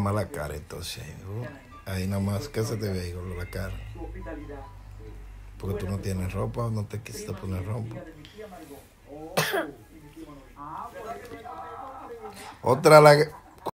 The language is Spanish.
mala cara, entonces. Ahí nada más que se te ve ahí con la cara. Porque tú no tienes ropa, no te quisiste poner ropa. Otra la